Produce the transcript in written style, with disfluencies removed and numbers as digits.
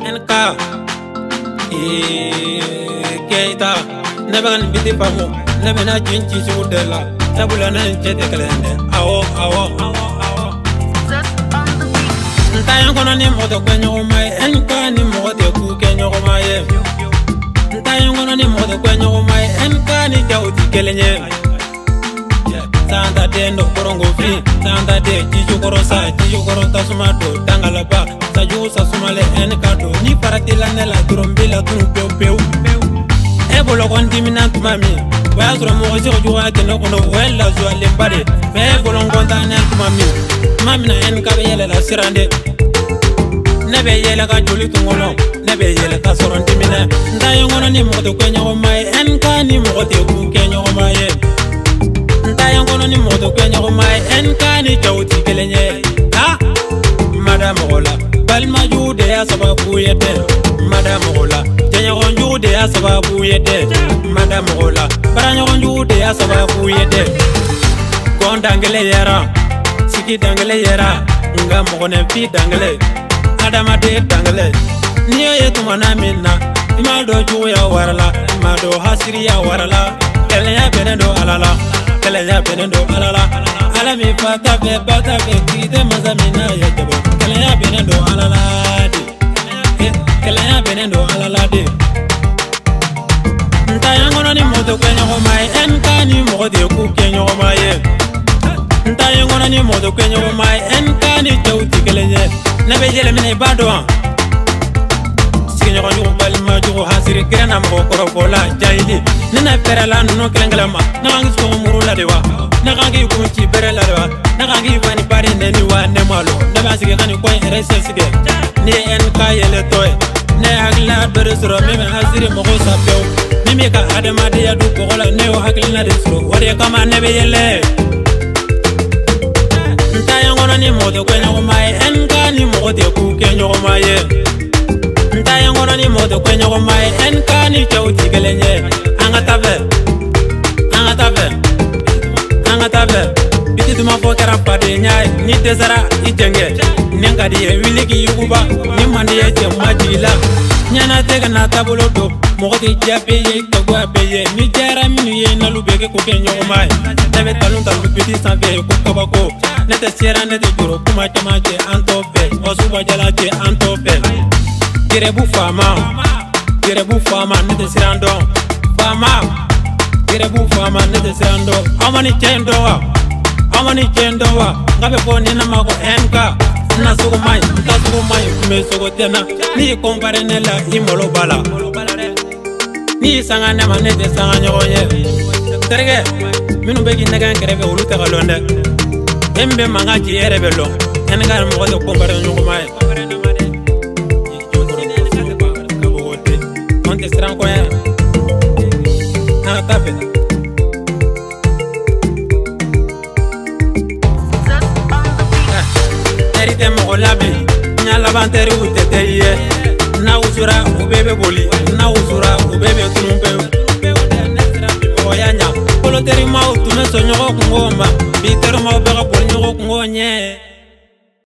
Enka Keita Nebagan biti pamu Nebena jinchi sudela Tabulana jete kalende Awo Ntayan kono ni moto kwenye umaye Enka ni moto kukenye umaye Ntayan kono ni moto kwenye umaye Enka ni jauti kelenye Santa de no korongo free Santa de jiju korosa Jiju koronta sumato Tangalaba Saju sasumale enka do Ni paratila nela Durombila tunu peu Ebolo kondi minantu mami Waya sura mogosi kojuwa keno kono Wela zuwa lembade Ebolo ngonta nentu mami Mami na enka be yele la sirande Nebe yele ka joli tungono Nebe yele ka soronti mine Ntayo ngono ni mogote kwenye gomaye Enka ni mogote kukenye gomaye Ntayo ngono ni mogote kwenye gomaye Enka ni jauti kelenye Ha? Madame Ola Balma jude ya sababu yete Madame Ola Janyagon jude ya sababu yete Madame Ola Baranyagon jude ya sababu yete Gondangele yera Siki dangele yera Nga mogone fi dangele Adama de dangele Niyo yetu manamina Imado juu ya warala Imado hasiri ya warala Kelenya benendo alala Kelenya benendo alala Alami fata fe Kite mazamina ya jabo Kelenya benendo alala de Kelenya benendo alala de Ntayangono ni moto kwenye gomaye Enka ni mogote kukenye gomaye Ntayangono ni moto kwenye gomaye Enka ni jauti kelenye Nebe jele mine badoa Sikenye kwa jugu balima jugu hasiri Kirena mgo korokola jahili Nina perala nuno kelengelema Nakangi suko murula dewa Nakangi kunchi berela dewa Nakangi vani pari neni wa nemalo Neba sige kani kwen erese sige Ni enka yele toy Ne hagla beresuro mime hasiri mgo sapeo Mimi ka adamade ya du kogola Neo haglina desuro Wade kama nebe yele Ntayangono ni moto kwenye gomaye Enka ni mogote kukenye gomaye Ntayangono ni moto kwenye gomaye Enka ni jauti kelenye Angatafe Biti duma fokera pade nyai Ni desara ijenge Nenga diye wiliki yuguba Ni mandi ye jemma jila Nyana tega na tabulo do Mogoti jabeye kagwa beye Ni jara minu ye nalubeke kukenye gomaye Nebe talun talu biti sanfe kukabako Nete sera nete juro kuma chamache antope Osuba jalache antope Kirebu fama nete sirando Fama Kirebu fama nete sirando Amani chendowa Ngabe po nina mako enka Na sugo mai Kume sugo tena Ni kompare nela imolo bala Ni sanga nema nete sanga nyogonye Terege Minu begi negan kerebe ulu tegalonde Embe mangaji erebe lo Engar mogote kompare nyogomai Monte siran koya Na tafe Erite mogo labi Nya labanteri utete ye Na usura ubebe boli Na usura ubebe tunumpe Oya nya Koloteri mau tume so nyogo kungoma Bitero mau bega boli nyogo kungonye